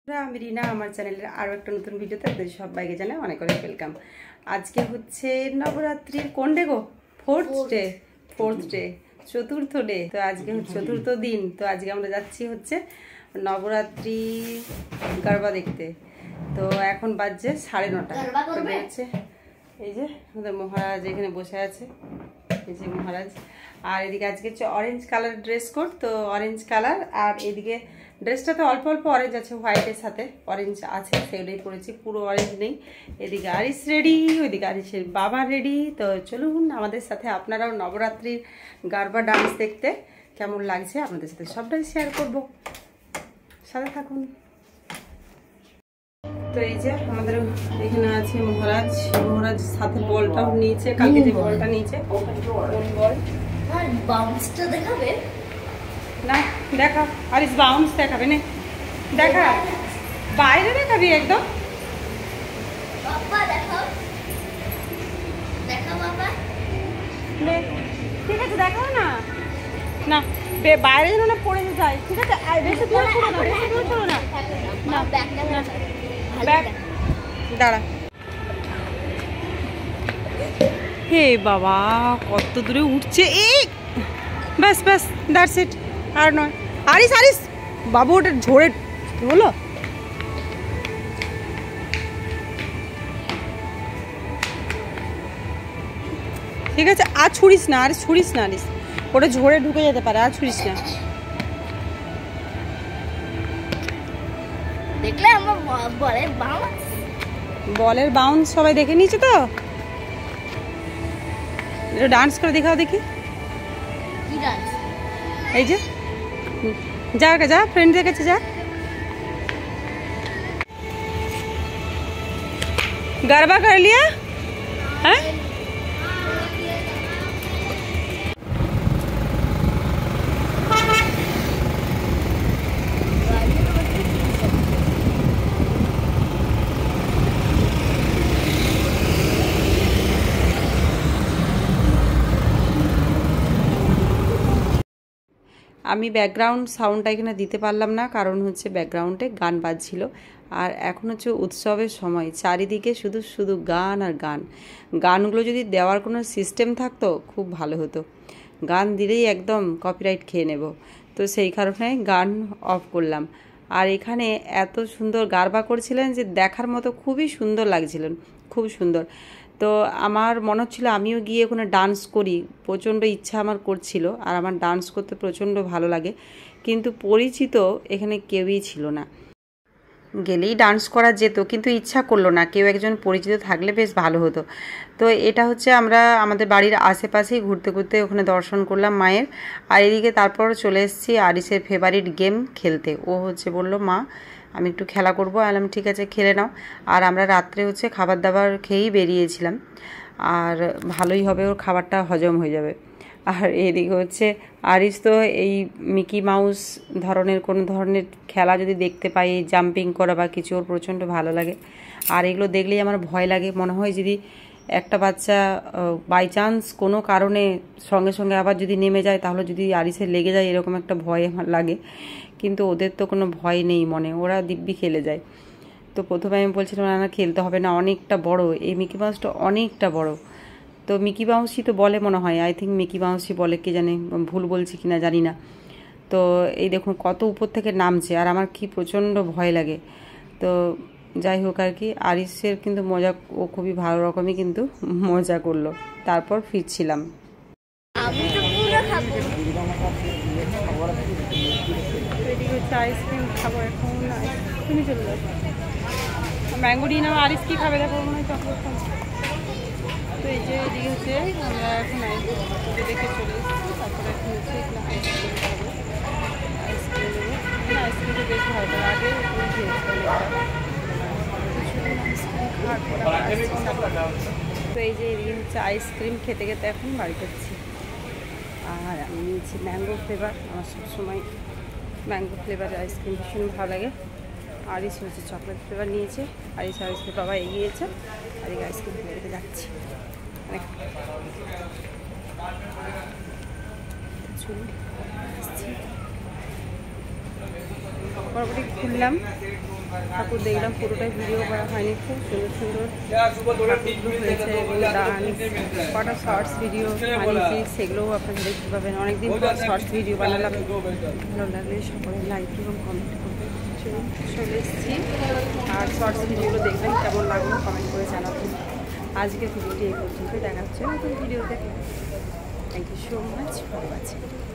আমি রিনা, আমার চ্যানেলের আরও একটা নতুন ভিডিওতে আপনাদের সবাইকে জানাই অনেক অনেক ওয়েলকাম। আজকে হচ্ছে নবরাত্রির কোন ডে গো? ফোর্থ ডে, চতুর্থ ডে। তো আজকে চতুর্থ দিন। তো আজকে আমরা যাচ্ছি হচ্ছে নবরাত্রি গরবা দেখতে। তো এখন বাজছে 9:30 হচ্ছে। এই যে আমাদের মহারাজ এখানে বসে আছে, এই যে মহারাজ। আর এদিকে আজকে হচ্ছে অরেঞ্জ কালার ড্রেস কোড, তো অরেঞ্জ কালার। আর এদিকে ড্রেসটাতে অল্প অল্প অরেঞ্জ আছে, হোয়াইটের সাথে অরেঞ্জ আছে, সেগুলোই পরেছি, পুরো অরেঞ্জ নেই। এদিকে আরিস রেডি, ওইদিকে আরিসের বাবা রেডি। তো চলুন আমাদের সাথে আপনারাও নবরাত্রির গারবা ডান্স দেখতে কেমন লাগছে আপনাদের সাথে সবটাই শেয়ার করব, সাথে থাকুন। তো এই যে আমাদের এখানে আছে মহারাজ, মহারাজ সাথে বলটাও নিয়েছে, কালকে যে বলটা নিয়েছে বল। আর বাউন্সটা দেখাবে না? দেখা আরিস বাউন্স দেখাবে না, দেখা বাইরে দেখাবি একদম। বাবা দেখাও, দেখাও বাবা। ঠিক আছে দেখাও না, না বাইরে যেন না পড়ে যায়। ঠিক আছে বেশি দূর ছোড়ো না, বেশি দূর ছোড়ো না। না ব্যাকটা ব্যাক দাঁড়া। হে বাবা কত দূরে উঠছে, এই ব্যাস ব্যাস দ্যাটস ইট, আর নয়। আরিস আরিস বাবু ওটা ঝরে হলো। ঠিক আছে আর ছুড়িস না, আরিস ছুড়িস না, আরিস ওটা ঝরে ঢুকে যেতে পারে, আর ছুড়িস না। দেখলে আমার বলের বাউন্স সবাই দেখে নিয়েছে। তো ডান্স করে দেখাও দেখি। কি ডান্স? এই যে যা যা ফ্রেন্ডদের কাছে যা। गरबा कर लिया है? আমি ব্যাকগ্রাউন্ড সাউন্ডটা এখানে দিতে পারলাম না, কারণ হচ্ছে ব্যাকগ্রাউন্ডে গান বাজছিল। আর এখন হচ্ছে উৎসবের সময়, চারিদিকে শুধু শুধু গান আর গান। গানগুলো যদি দেওয়ার কোনো সিস্টেম থাকতো খুব ভালো হতো, গান দিলেই একদম কপিরাইট খেয়ে নেব। তো সেই কারণে গান অফ করলাম। আর এখানে এত সুন্দর গারবা করছিলেন যে দেখার মতো, খুবই সুন্দর লাগছিলেন, খুব সুন্দর। তো আমার মনে হচ্ছিলো আমিও গিয়ে ওখানে ডান্স করি, প্রচণ্ড ইচ্ছা আমার করছিল। আর আমার ডান্স করতে প্রচণ্ড ভালো লাগে, কিন্তু পরিচিত এখানে কেউই ছিল না। গেলেই ডান্স করা যেত, কিন্তু ইচ্ছা করলো না, কেউ একজন পরিচিত থাকলে বেশ ভালো হতো। তো এটা হচ্ছে আমরা আমাদের বাড়ির আশেপাশেই ঘুরতে ঘুরতে ওখানে দর্শন করলাম মায়ের। আর এদিকে তারপর চলে এসেছি আরিসের ফেভারিট গেম খেলতে। ও হচ্ছে বলল মা আমি একটু খেলা করবো। আলাম ঠিক আছে খেলে নাও। আর আমরা রাত্রে হচ্ছে খাবার দাবার খেয়েই বেরিয়েছিলাম, আর ভালোই হবে, ওর খাবারটা হজম হয়ে যাবে। আর এদিকে হচ্ছে আরিস তো এই মিকি মাউস ধরনের কোনো ধরনের খেলা যদি দেখতে পাই, জাম্পিং করা বা কিছু, ওর প্রচণ্ড ভালো লাগে। আর এগুলো দেখলেই আমার ভয় লাগে, মনে হয় যদি একটা বাচ্চা বাই চান্স কোনো কারণে সঙ্গে সঙ্গে আবার যদি নেমে যায়, তাহলে যদি আরিসের লেগে যায়, এরকম একটা ভয় আমার লাগে। কিন্তু ওদের তো কোনো ভয় নেই মনে, ওরা দিব্যি খেলে যায়। তো প্রথমে আমি বলছিলাম না খেলতে হবে না, অনেকটা বড়, এই মিকি মাউসটা অনেকটা বড়। তো মিকি মাউসই তো বলে মনে হয়, আই থিঙ্ক মিকি মাউসই বলে, কে জানে ভুল বলছি কিনা জানি না। তো এই দেখুন কত উপর থেকে নামছে, আর আমার কি প্রচণ্ড ভয় লাগে। তো যাই হোক আর কি, আরিসের কিন্তু মজা, ও খুবই ভালো রকমই কিন্তু মজা করলো। তারপর ফিরছিলাম। আমি তো পুরো খাবো। এদিকে হচ্ছে আইসক্রিম খাবো এখন, তুমি চলে যাবো। ম্যাঙ্গো দিয়ে নাও, আরিস কি খাবে দেখো, মনে হয় চকলেট খাবো। তো এই যে এদিকে হচ্ছে আমরা এখন দেখে চলে এসেছি। তারপরে এখন হচ্ছে আইসক্রিম খাবো, আইসক্রিম নেবো। আইসক্রিমটা বেশ ভালো লাগে, তো এই যে এদিকে হচ্ছে আইসক্রিম খেতে খেতে এখন বাড়ি যাচ্ছি। আর আমি নিয়েছি ম্যাঙ্গো ফ্লেভার, আমার সবসময় ম্যাঙ্গো ফ্লেভারের আইসক্রিম ভীষণ ভালো লাগে। আরিস হচ্ছে চকলেট ফ্লেভার নিয়েছে, আরিসের বাবা এগিয়েছে, আর এই আইসক্রিম ফ্লেভারে যাচ্ছি। চলুন আসছি। মোটামুটি খুললাম, ঠাকুর দেখলাম, পুরোটাই ভিডিও করা হয়নি। খুব সুন্দর সুন্দর ঠাকুরগুলো হয়েছে এবং ডান্স কটা শর্টস ভিডিও বানিয়েছি, সেগুলোও আপনারা দেখতে পাবেন। অনেকদিন পর শর্টস ভিডিও বানালাম। ভালো লাগলে সকলে লাইক এবং কমেন্ট করবেন। চলে এসেছি, আর শর্টস ভিডিওগুলো দেখবেন, কেমন লাগলো কমেন্ট করে জানাবেন। আজকের ভিডিওটি এই পর্যন্ত, দেখা হচ্ছে নতুন ভিডিওতে। Thank you so much for watching.